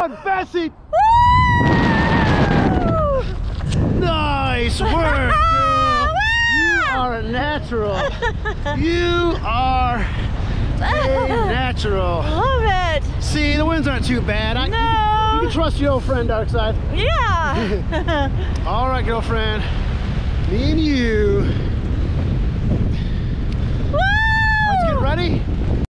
on, Bessie. Nice work, girl. You are a natural. You are a natural. Love it. See, the winds aren't too bad. You can trust your old friend, Darkside. Yeah. All right, girlfriend. Me and you. Woo! Let's get ready.